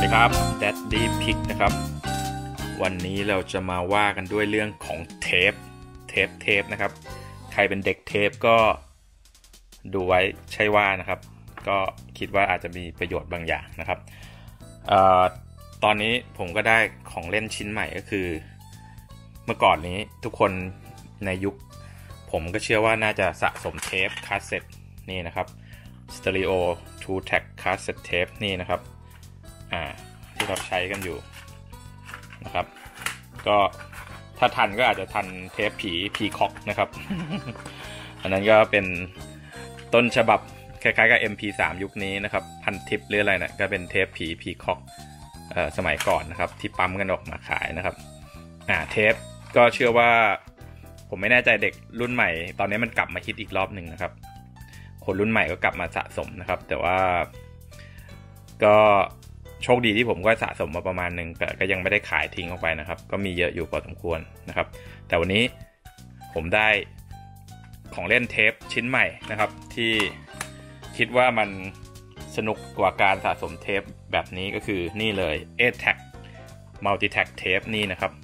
ดีครับ Daddy Pick นะครับวันนี้เราจะมาว่ากันด้วยเรื่องของเทปนะครับใครเป็นเด็กเทปก็ดูไว้ใช่ว่านะครับก็คิดว่าอาจจะมีประโยชน์บางอย่างนะครับตอนนี้ผมก็ได้ของเล่นชิ้นใหม่ก็คือเมื่อก่อนนี้ทุกคนในยุคผมก็เชื่อว่าน่าจะสะสมเทปคาสเซ็ตนี่นะครับ Stereo 2 track cassette tape นี่นะครับที่เราใช้กันอยู่นะครับก็ถ้าทันก็อาจจะทันเทปผีคอกนะครับ อันนั้นก็เป็นต้นฉบับคล้ายๆกับ MP3 ยุคนี้นะครับพันทิปหรืออะไรนะก็เป็นเทปผีคอกสมัยก่อนนะครับที่ปั๊มกันออกมาขายนะครับเทปก็เชื่อว่าผมไม่แน่ใจเด็กรุ่นใหม่ตอนนี้มันกลับมาฮิตอีกรอบหนึ่งนะครับคนรุ่นใหม่ก็กลับมาสะสมนะครับแต่ว่าก็โชคดีที่ผมก็สะสมมาประมาณหนึ่งแต่ก็ยังไม่ได้ขายทิ้งออกไปนะครับก็มีเยอะอยู่พอสมควรนะครับแต่วันนี้ผมได้ของเล่นเทปชิ้นใหม่นะครับที่คิดว่ามันสนุกกว่าการสะสมเทปแบบนี้ก็คือนี่เลย 8-track multi-track tape นี่นะครับ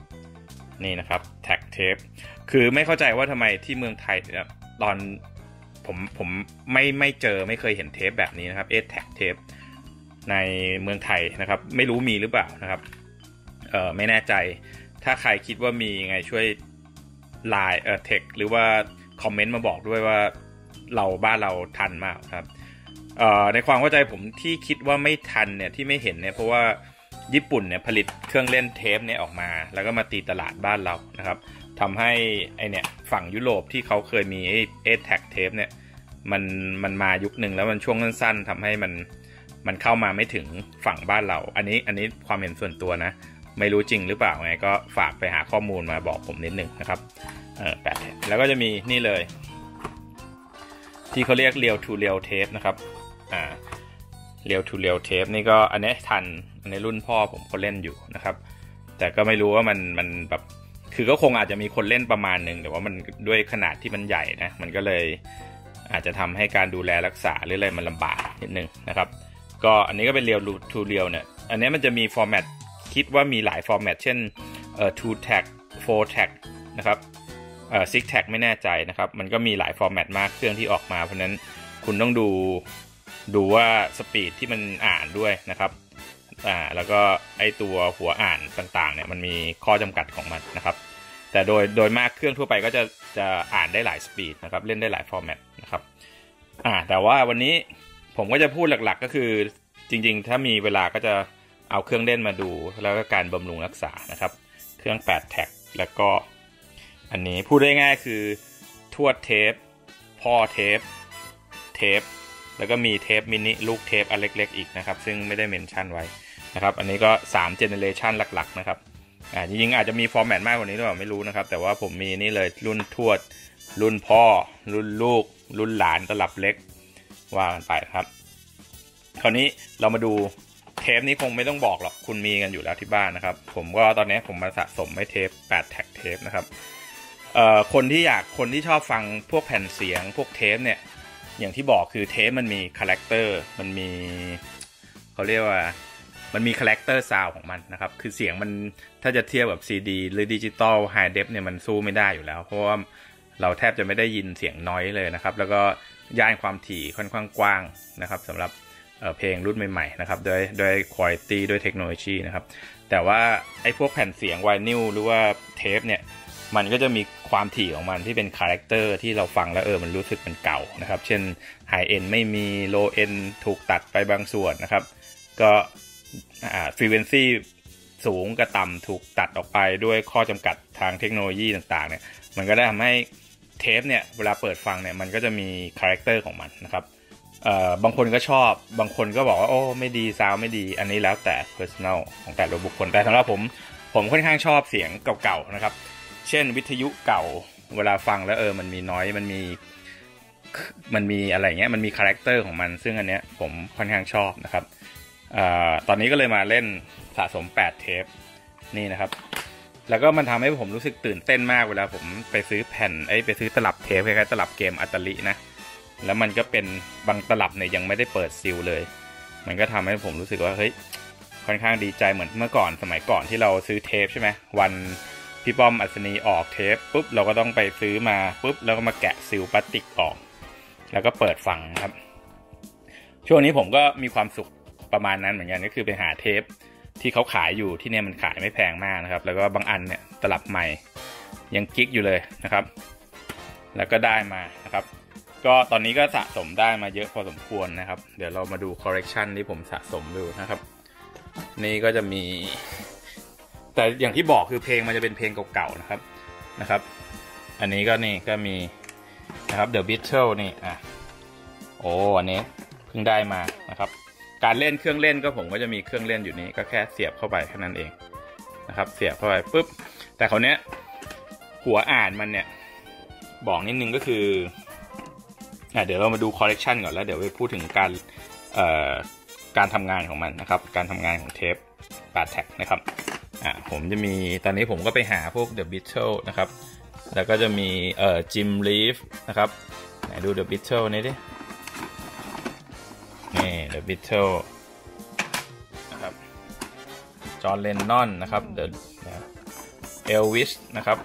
track tape คือไม่เข้าใจว่าทำไมที่เมืองไทยตอนผมไม่เจอไม่เคยเห็นเทปแบบนี้นะครับ 8-track tape ในเมืองไทยนะครับไม่รู้มีหรือเปล่านะครับไม่แน่ใจถ้าใครคิดว่ามีไงช่วยไลน์เทคหรือว่าคอมเมนต์มาบอกด้วยว่าบ้านเราทันมากครับในความเข้าใจผมที่คิดว่าไม่ทันเนี่ยที่ไม่เห็นเนี่ยเพราะว่าญี่ปุ่นเนี่ยผลิตเครื่องเล่นเทปเนี่ยออกมาแล้วก็มาตีตลาดบ้านเรานะครับทำให้เนี่ยฝั่งยุโรปที่เขาเคยมี8-track tape เนี่ยมันมายุคหนึ่งแล้วมันช่วงสั้นๆทำให้มันเข้ามาไม่ถึงฝั่งบ้านเราอันนี้ความเห็นส่วนตัวนะไม่รู้จริงหรือเปล่าไงก็ฝากไปหาข้อมูลมาบอกผมนิดนึงนะครับ8แล้วก็จะมีนี่เลยที่เขาเรียก Real to Real tape นะครับReal to Real tape นี่ก็อันนี้ทันในรุ่นพ่อผมก็เล่นอยู่นะครับแต่ก็ไม่รู้ว่ามันแบบคือก็คงอาจจะมีคนเล่นประมาณนึงแต่ว่ามันด้วยขนาดที่มันใหญ่นะมันก็เลยอาจจะทำให้การดูแลรักษาหรืออะไรมันลำบากนิดนึงนะครับก็อันนี้ก็เป็น Real to Real เนี่ยอันนี้มันจะมีฟอร์แมตคิดว่ามีหลายฟอร์แมตเช่น2 track 4 track นะครับ6 track ไม่แน่ใจนะครับมันก็มีหลายฟอร์แมตมากเครื่องที่ออกมาเพราะนั้นคุณต้องดูว่าสปีดที่มันอ่านด้วยนะครับแล้วก็ไอตัวหัวอ่านต่างๆเนี่ยมันมีข้อจำกัดของมันนะครับแต่โดยมากเครื่องทั่วไปก็จะอ่านได้หลายสปีดนะครับเล่นได้หลายฟอร์แมตนะครับแต่ว่าวันนี้ผมก็จะพูดหลักๆก็คือจริงๆถ้ามีเวลาก็จะเอาเครื่องเล่นมาดูแล้วก็การบำรุงรักษานะครับเครื่อง8 แท็กแล้วก็อันนี้พูดได้ง่ายคือทวดเทปพ่อเทปแล้วก็มีเทปมินิลูกเทปอันเล็กๆอีกนะครับซึ่งไม่ได้เมนชั่นไว้นะครับอันนี้ก็3เจเนเรชันหลักๆนะครับจริงๆอาจจะมีฟอร์แมตมากกว่านี้หรือเปล่าไม่รู้นะครับแต่ว่าผมมีนี่เลยรุ่นทวดรุ่นพ่อรุ่นลูกรุ่นหลานตลับเล็กว่ากันไปครับคราวนี้เรามาดูเทปนี้คงไม่ต้องบอกหรอกคุณมีกันอยู่แล้วที่บ้านนะครับผมก็ตอนนี้ผมมาสะสมไว้เทป8-track tapeนะครับคนที่ชอบฟังพวกแผ่นเสียงพวกเทปเนี่ยอย่างที่บอกคือเทปมันมีคาแรคเตอร์มันมีเขาเรียกว่ามันมีคาแรคเตอร์ซาวของมันนะครับคือเสียงมันถ้าจะเทียบกับซีดีหรือดิจิตอลไฮเดฟเนี่ยมันสู้ไม่ได้อยู่แล้วเพราะว่าเราแทบจะไม่ได้ยินเสียงน้อยเลยนะครับแล้วก็ย่านความถี่ค่อนข้างกว้างนะครับสำหรับเพลงรุ่นใหม่ๆนะครับด้วยคุณภาพด้วยเทคโนโลยีนะครับแต่ว่าไอ้พวกแผ่นเสียงไวนิลหรือว่าเทปเนี่ยมันก็จะมีความถี่ของมันที่เป็นคาแรคเตอร์ที่เราฟังแล้วมันรู้สึกมันเก่านะครับเช่นไฮเอ็นไม่มีโลเอ็นถูกตัดไปบางส่วนนะครับก็ฟรีเควนซีสูงกับต่ำถูกตัดออกไปด้วยข้อจำกัดทางเทคโนโลยีต่างๆเนี่ยมันก็ได้ทำให้เทปเนี่ยเวลาเปิดฟังเนี่ยมันก็จะมีคาแรคเตอร์ของมันนะครับบางคนก็ชอบบางคนก็บอกว่าโอ้ไม่ดีซาวไม่ดีอันนี้แล้วแต่ personal ของแต่ละบุคคลแต่สำหรับผมค่อนข้างชอบเสียงเก่าๆนะครับเช่นวิทยุเก่าเวลาฟังแล้วมันมีน้อยมันมีอะไรเงี้ยมันมีคาแรคเตอร์ของมันซึ่งอันเนี้ยผมค่อนข้างชอบนะครับตอนนี้ก็เลยมาเล่นสะสม8 เทปนี่นะครับแล้วก็มันทำให้ผมรู้สึกตื่นเต้นมากเวลาผมไปซื้อแผ่นไปซื้อตลับเทปคล้ายๆตลับเกมอัตลินะแล้วมันก็เป็นบางตลับเนี่ยยังไม่ได้เปิดซีลเลยมันก็ทำให้ผมรู้สึกว่าเฮ้ยค่อนข้างดีใจเหมือนเมื่อก่อนสมัยก่อนที่เราซื้อเทปใช่ไหมวันพี่ป้อมอัศนีออกเทปปุ๊บเราก็ต้องไปซื้อมาปุ๊บแล้วก็มาแกะซีลพลาสติกออกแล้วก็เปิดฟังครับช่วงนี้ผมก็มีความสุขประมาณนั้นเหมือนกันก็คือไปหาเทปที่เขาขายอยู่ที่เนี่ยมันขายไม่แพงมากนะครับแล้วก็บางอันเนี่ยตลับใหม่ยังกิ๊กอยู่เลยนะครับแล้วก็ได้มานะครับก็ตอนนี้ก็สะสมได้มาเยอะพอสมควรนะครับเดี๋ยวเรามาดูคอลเลกชันที่ผมสะสมดูนะครับนี่ก็จะมีแต่อย่างที่บอกคือเพลงมันจะเป็นเพลงเก่าๆนะครับอันนี้ก็นี่ก็มีนะครับ The Beatles นี่โอ้อันนี้เพิ่งได้มานะครับการเล่นเครื่องเล่นก็ผมก็จะมีเครื่องเล่นอยู่นี้ก็แค่เสียบเข้าไปแค่นั้นเองนะครับเสียบเข้าไปปุ๊บแต่คราวนี้หัวอ่านมันเนี่ยบอกนิดนึงก็คือเดี๋ยวเรามาดูคอลเลกชันก่อนแล้วเดี๋ยวไปพูดถึงการทำงานของมันนะครับการทำงานของเทป8 แท็กนะครับผมจะมีตอนนี้ผมก็ไปหาพวก The Beatles นะครับแล้วก็จะมีJim Reeves นะครับไหนดู The Beatles นี่ดินี่ The Beatles นะครับจอห์น เลนนอนนะครับElvis นะครับ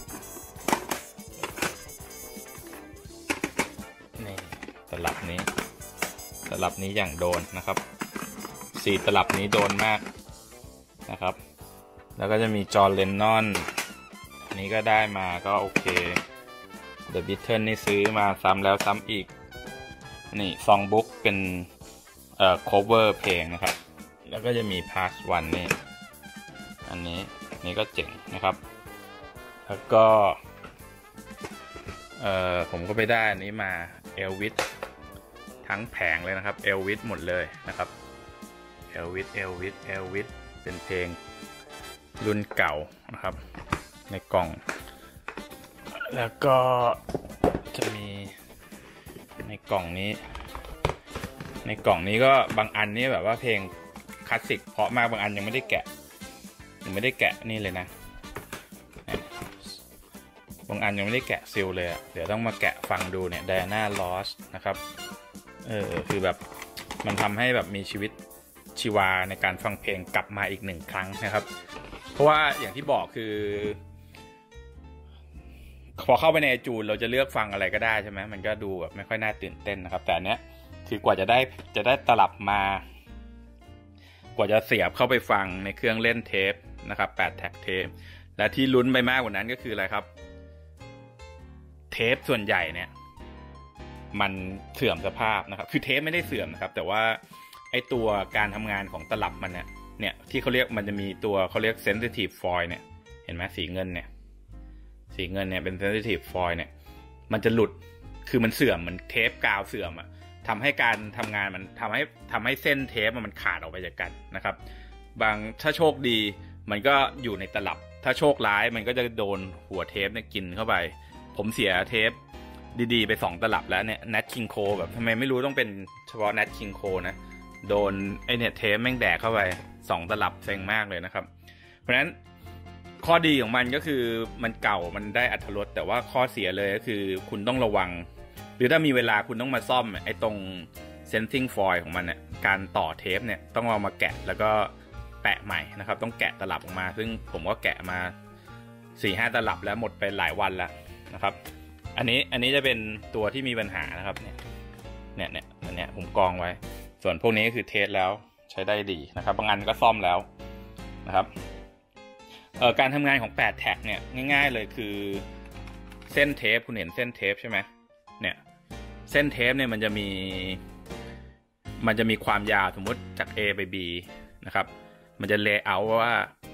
นี่ตลับนี้อย่างโดนนะครับ4ตลับนี้โดนมากนะครับแล้วก็จะมีจอห์น เลนนอนอันนี้ก็ได้มาก็โอเค The Beatles นี่ซื้อมาซ้ำแล้วซ้ำอีกนี่ซองบุ๊กเป็นcover เพลงนะครับแล้วก็จะมี Part 1นี่อันนี้ก็เจ๋งนะครับแล้วก็ผมก็ไปได้อันนี้มา Elvis ทั้งแผงเลยนะครับ Elvis หมดเลยนะครับ Elvis เป็นเพลงรุ่นเก่านะครับในกล่องแล้วก็จะมีในกล่องนี้ก็บางอันนี้แบบว่าเพลงคลาสสิกเพราะมากบางอันยังไม่ได้แกะนี่เลยนะบางอันยังไม่ได้แกะซิลเลยเดี๋ยวต้องมาแกะฟังดูเนี่ย Diana Ross นะครับคือแบบมันทำให้แบบมีชีวิตชีวาในการฟังเพลงกลับมาอีก1 ครั้งนะครับเพราะว่าอย่างที่บอกคือพอเข้าไปในiTunesเราจะเลือกฟังอะไรก็ได้ใช่ไหมมันก็ดูแบบไม่ค่อยน่าตื่นเต้นนะครับแต่อันเนี้ยคือกว่าจะได้ตลับมากว่าจะเสียบเข้าไปฟังในเครื่องเล่นเทปนะครับ8 แท็กเทปและที่ลุ้นไปมากกว่านั้นก็คืออะไรครับเทปส่วนใหญ่เนี่ยมันเสื่อมสภาพนะครับคือเทปไม่ได้เสื่อมนะครับแต่ว่าไอตัวการทำงานของตลับมันเนี่ยที่เขาเรียกมันจะมีตัวเขาเรียก sensitive foil เนี่ยเห็นไหมสีเงินเนี่ยเป็น sensitive foil เนี่ยมันจะหลุดคือมันเสื่อมเหมือนเทปกาวเสื่อมทำให้การทำงานมันทำให้เส้นเทปมันขาดออกไปจากกันนะครับถ้าโชคดีมันก็อยู่ในตลับถ้าโชคร้ายมันก็จะโดนหัวเทปเนี่ยกินเข้าไปผมเสียเทปดีๆไป2 ตลับแล้วเนี่ย Nat King Cole แบบทำไมไม่รู้ต้องเป็นเฉพาะ Nat King Cole นะโดนไอเนี่ยเทปแม่งแดกเข้าไป2 ตลับเซ็งมากเลยนะครับเพราะฉะนั้นข้อดีของมันก็คือมันเก่ามันได้อรรถรสแต่ว่าข้อเสียเลยก็คือคุณต้องระวังหรือถ้ามีเวลาคุณต้องมาซ่อมไอ้ตรง sensing foil ของมันเนี่ยการต่อเทปเนี่ยต้องเอามาแกะแล้วก็แปะใหม่นะครับต้องแกะตลับออกมาซึ่งผมก็แกะมา 4-5 ตลับแล้วหมดไปหลายวันแล้วนะครับอันนี้จะเป็นตัวที่มีปัญหานะครับเนี่ยผมกองไว้ส่วนพวกนี้ก็คือเทสแล้วใช้ได้ดีนะครับบางอันก็ซ่อมแล้วนะครับการทำงานของ8 แท็กเนี่ยง่ายๆเลยคือเส้นเทปคุณเห็นเส้นเทปใช่ไหมเนี่ยเส้นเทปเนี่ยมันจะมีความยาวสมมุติจาก A ไป B นะครับมันจะเลเยอร์ว่า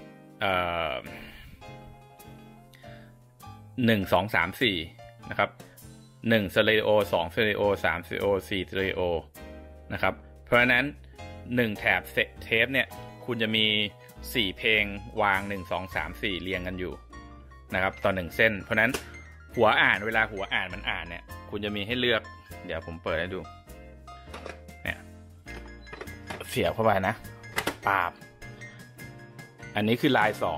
1 2 3 4นะครับ1สเตอริโอ2สเตอริโอ3สเตอริโอ4สเตอริโอนะครับเพราะฉะนั้น1แถบเทปเนี่ยคุณจะมี4เพลงวาง1 2 3 4เรียงกันอยู่นะครับต่อ1เส้นเพราะนั้นหัวอ่านเวลาหัวอ่านมันอ่านเนี่ยคุณจะมีให้เลือกเดี๋ยวผมเปิดให้ดูเนี่ยเสียบเข้าไปนะปาบอันนี้คือลาย2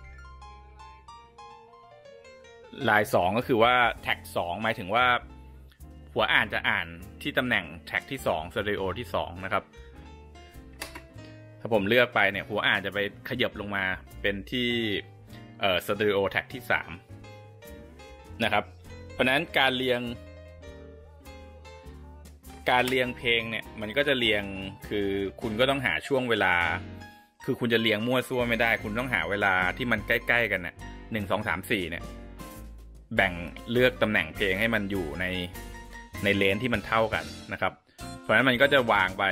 ก็คือว่าแท็ก2หมายถึงว่าหัวอ่านจะอ่านที่ตำแหน่งแท็กที่2สเตอริโอที่2นะครับสาผมเลือกไปเนี่ยหัวอ่านจะไปขยับลงมาเป็นที่สเตอริโอแท็กที่3นะครับเพราะนั้นการเรียงเพลงเนี่ยมันก็จะเรียงคือคุณก็ต้องหาช่วงเวลาคือคุณจะเรียงมั่วซั่วไม่ได้คุณต้องหาเวลาที่มันใกล้ๆกันเนี่ย1 2 3 4เนี่ยแบ่งเลือกตำแหน่งเพลงให้มันอยู่ในเลนที่มันเท่ากันนะครับเพราะฉะนั้นมันก็จะวางไป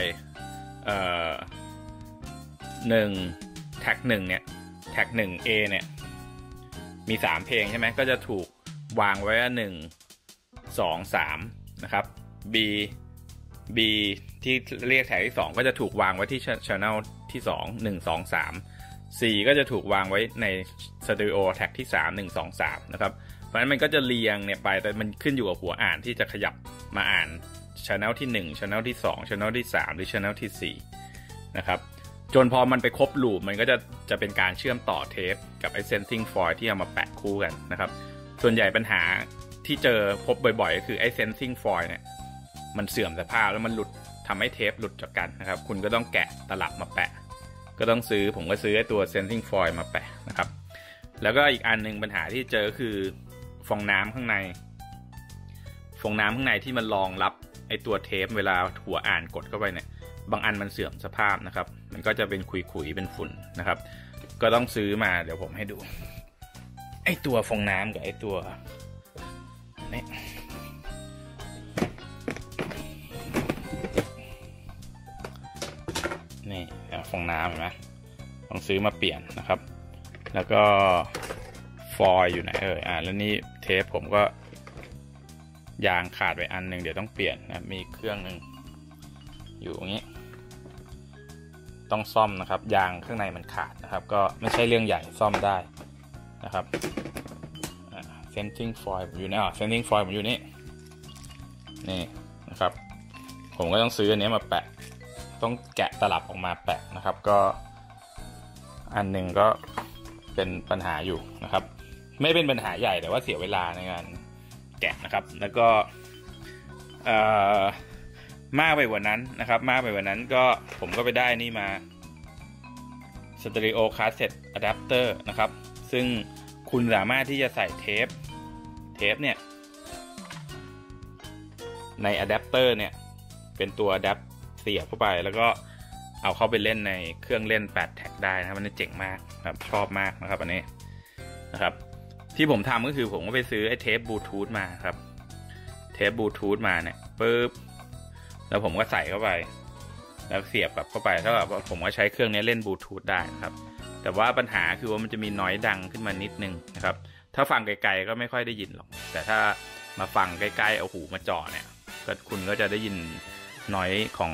1แท็ก1เนี่ยแท็ก1 A เนี่ยมี3เพลงใช่ไหมก็จะถูกวางไว้ว่า1 2 3นะครับ B ที่เรียกแท็กที่2ก็จะถูกวางไว้ที่ channel ที่2 1 2 3 C ก็จะถูกวางไว้ใน stereo tag ที่3 1 2 3นะครับเพราะฉะนั้นมันก็จะเรียงเนี่ยไปแต่มันขึ้นอยู่กับหัวอ่านที่จะขยับมาอ่าน channel ที่1 channel ที่2 channel ที่3หรือ channel ที่4นะครับจนพอมันไปครบลูปมันก็จะเป็นการเชื่อมต่อเทปกับไอ้ sensing foil ที่เอามาแปะคู่กันนะครับส่วนใหญ่ปัญหาที่เจอพบบ่อยๆก็คือไอ้ sensing foil เนี่ยมันเสื่อมสภาพแล้วมันหลุดทำให้เทปหลุดจากกันนะครับคุณก็ต้องแกะตลับมาแปะก็ต้องผมก็ซื้อไอ้ตัว sensing foil มาแปะนะครับแล้วก็อีกอันนึงปัญหาที่เจอคือฟองน้ำข้างในที่มันรองรับไอ้ตัวเทปเวลาหัวอ่านกดเข้าไปเนี่ยบางอันมันเสื่อมสภาพนะครับมันก็จะเป็นขุยๆเป็นฝุ่นนะครับก็ต้องซื้อมาเดี๋ยวผมให้ดูไอ้ตัวฟองน้ำกับไอ้ตัวนี่ฟองน้ำเห็นไหมต้องซื้อมาเปลี่ยนนะครับแล้วก็ฟอยล์อยู่ไหนแล้วนี่เทปผมก็ยางขาดไปอันหนึ่งเดี๋ยวต้องเปลี่ยนนะมีเครื่องหนึ่งอยู่อย่างนี้ต้องซ่อมนะครับยางข้างในมันขาดนะครับก็ไม่ใช่เรื่องใหญ่ซ่อมได้นะครับsensing foil อยู่นี่sensing foil ผมอยู่นี่นะครับผมก็ต้องซื้ออันนี้มาแปะต้องแกะตลับออกมาแปะนะครับก็อันหนึ่งก็เป็นปัญหาอยู่นะครับไม่เป็นปัญหาใหญ่แต่ว่าเสียเวลาในการแกะนะครับแล้วก็มากไปกว่านั้นนะครับมากไปกว่านั้นก็ผมก็ไปได้นี่มา Stereo Cassette Adapter นะครับซึ่งคุณสามารถที่จะใส่เทปเนี่ยในอะแดปเตอร์เนี่ยเป็นตัวอะแดปเสียบเข้าไปแล้วก็เอาเข้าไปเล่นในเครื่องเล่น8แท็กได้นะครับมันเจ๋งมากครับชอบมากนะครับอันนี้นะครับที่ผมทำก็คือผมก็ไปซื้อไอ้เทปบลูทูธมาครับเทปบลูทูธมาเนี่ยปึ๊บแล้วผมก็ใส่เข้าไปแล้วเสียบแบบเข้าไปเท่ากับผมก็ใช้เครื่องนี้เล่นบลูทูธได้ครับแต่ว่าปัญหาคือว่ามันจะมีน้อยดังขึ้นมานิดนึงนะครับถ้าฟังไกลๆก็ไม่ค่อยได้ยินหรอกแต่ถ้ามาฟังใกล้ๆเอาหูมาจ่อเนี่ยคุณก็จะได้ยินน้อยของ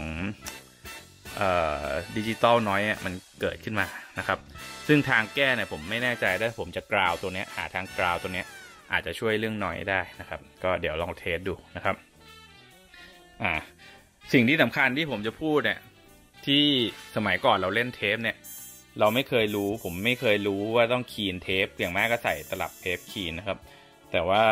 ดิจิตอลน้อยมันเกิดขึ้นมานะครับซึ่งทางแก้เนี่ยผมไม่แน่ใจได้ผมจะกราวตัวนี้หาทางกราวตัวนี้อาจจะช่วยเรื่องน้อยได้นะครับก็เดี๋ยวลองเทสดูนะครับสิ่งที่สำคัญที่ผมจะพูดเนี่ยที่สมัยก่อนเราเล่นเทปเนี่ยเราไม่เคยรู้ผมไม่เคยรู้ว่าต้องคีนเทปอย่างมากก็ใส่ตลับเทปคีนนะครับแต่ว่า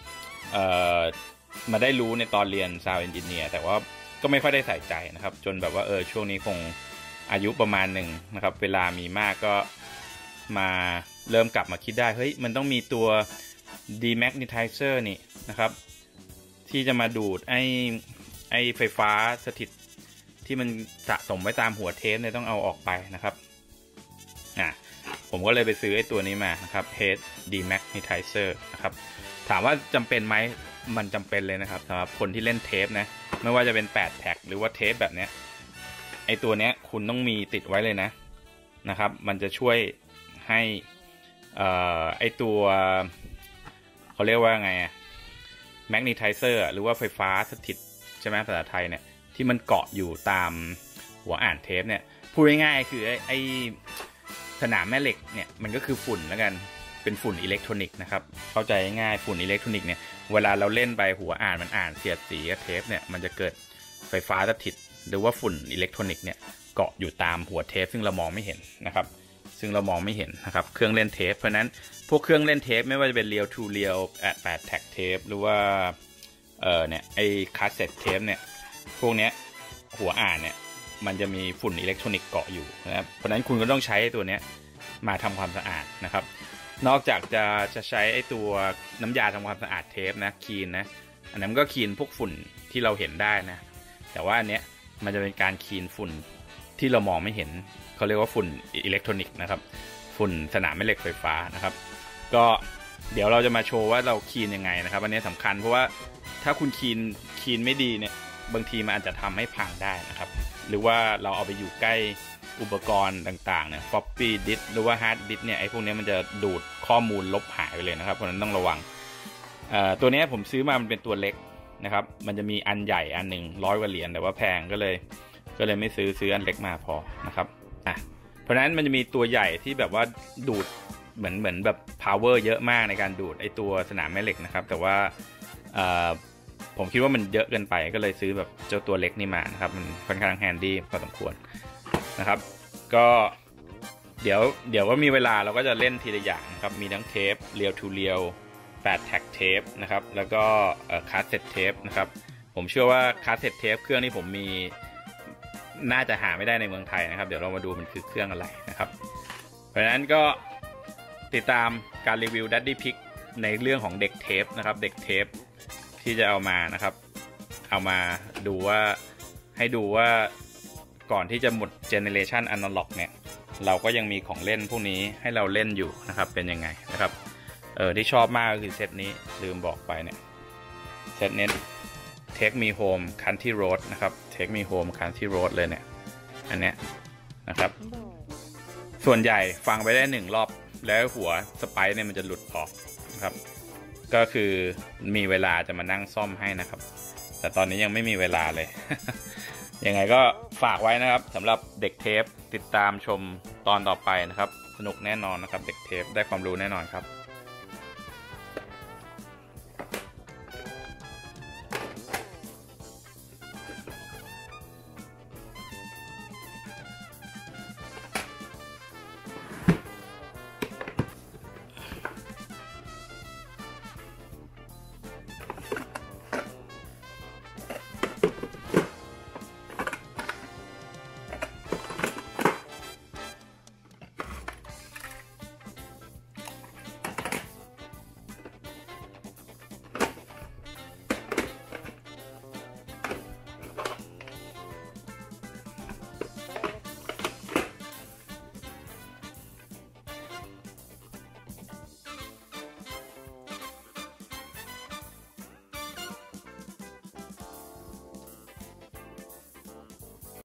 มาได้รู้ในตอนเรียน Sound Engineer แต่ว่าก็ไม่ค่อยได้ใส่ใจนะครับจนแบบว่าช่วงนี้คงอายุประมาณหนึ่งนะครับเวลามีมากก็มาเริ่มกลับมาคิดได้เฮ้ยมันต้องมีตัว demagnetizer นี่นะครับที่จะมาดูดไอ้ไฟฟ้าสถิตที่มันสะสมไว้ตามหัวเทปเนี่ยต้องเอาออกไปนะครับผมก็เลยไปซื้อไอ้ตัวนี้มานะครับ Head Demagnetizer นะครับถามว่าจำเป็นไหมมันจำเป็นเลยนะครับสำหรับคนที่เล่นเทปนะไม่ว่าจะเป็น8แท็กหรือว่าเทปแบบเนี้ยไอ้ตัวเนี้ยคุณต้องมีติดไว้เลยนะครับมันจะช่วยให้ไอ้ตัวเขาเรียกว่าไงMagnetizer หรือว่าไฟฟ้าสถิตใช่ไหมภาษาไทยเนี่ยที่มันเกาะอยู่ตามหัวอ่านเทปเนี่ยพูดง่ายๆคือไอ้สนามแม่เหล็กเนี่ยมันก็คือฝุ่นแล้วกันเป็นฝุ่นอิเล็กทรอนิกส์นะครับเข้าใจง่ายฝุ่นอิเล็กทรอนิกส์เนี่ยเวลาเราเล่นไปหัวอ่านมันอ่านเสียดสีกับเทปเนี่ยมันจะเกิดไฟฟ้าสถิตหรือว่าฝุ่นอิเล็กทรอนิกส์เนี่ยเกาะอยู่ตามหัวเทปซึ่งเรามองไม่เห็นนะครับนะครับเครื่องเล่นเทปเพราะนั้นพวกเครื่องเล่นเทปไม่ว่าจะเป็น Real to Real 8 Track Tape หรือว่าเนี่ยไอ้ Cassette Tape เนี่ยพวกเนี้ยหัวอ่านเนี่ยมันจะมีฝุ่นอิเล็กทรอนิกส์เกาะอยู่นะครับเพราะฉะนั้นคุณก็ต้องใช้ตัวนี้มาทำความสะอาดนะครับนอกจากจะใช้ไอ้ตัวน้ำยาทำความสะอาดเทปนะคีนนะอันนั้นก็คีนพวกฝุ่นที่เราเห็นได้นะแต่ว่าอันเนี้ยมันจะเป็นการคีนฝุ่นที่เรามองไม่เห็นเขาเรียกว่าฝุ่นอิเล็กทรอนิกส์นะครับฝุ่นสนามแม่เหล็กไฟฟ้านะครับก็เดี๋ยวเราจะมาโชว์ว่าเราคีนยังไงนะครับอันนี้สำคัญเพราะว่าถ้าคุณคีนไม่ดีเนี่ยบางทีมันอาจจะทำให้พังได้นะครับหรือว่าเราเอาไปอยู่ใกล้อุปกรณ์ต่างๆเนี่ย floppy disk หรือว่า hard disk เนี่ยไอ้พวกนี้มันจะดูดข้อมูลลบหายไปเลยนะครับเพราะฉะนั้นต้องระวังตัวนี้ผมซื้อมามันเป็นตัวเล็กนะครับมันจะมีอันใหญ่อันหนึ่ง100 กว่าเหรียญแต่ว่าแพงก็เลยไม่ซื้ออันเล็กมาพอนะครับเพราะฉะนั้นมันจะมีตัวใหญ่ที่แบบว่าดูดเหมือนแบบ power เยอะมากในการดูดไอตัวสนามแม่เหล็กนะครับแต่ว่าผมคิดว่ามันเยอะเกินไปก็เลยซื้อแบบเจ้าตัวเล็กนี่มานะครับมันค่อนข้างแฮนดี้พอสมควรนะครับก็เดี๋ยวก็มีเวลาเราก็จะเล่นทีละอย่างนะครับมีทั้งเทปเรียวทูเรียว8 แท็กเทปนะครับแล้วก็คาสเซ็ตเทปนะครับผมเชื่อว่าคาสเซ็ตเทปเครื่องที่ผมมีน่าจะหาไม่ได้ในเมืองไทยนะครับเดี๋ยวเรามาดูมันคือเครื่องอะไรนะครับเพราะฉะนั้นก็ติดตามการรีวิว Daddy Pick ในเรื่องของเด็กเทปนะครับเด็กเทปที่จะเอามานะครับเอามาดูว่าให้ดูว่าก่อนที่จะหมดเจเนเรชันอนาล็อกเนี่ยเราก็ยังมีของเล่นพวกนี้ให้เราเล่นอยู่นะครับเป็นยังไงนะครับที่ชอบมากก็คือเซตนี้ลืมบอกไปเนี่ยเซตนี้ Take Me Home Country Road นะครับ Take Me Home Country Road เลยเนี่ยอันเนี้ยนะครับส่วนใหญ่ฟังไปได้1 รอบแล้วหัวสไปซ์เนี่ยมันจะหลุดออกนะครับก็คือมีเวลาจะมานั่งซ่อมให้นะครับแต่ตอนนี้ยังไม่มีเวลาเลย ยังไงก็ฝากไว้นะครับสำหรับเด็กเทปติดตามชมตอนต่อไปนะครับสนุกแน่นอนนะครับเด็กเทปได้ความรู้แน่นอนครับ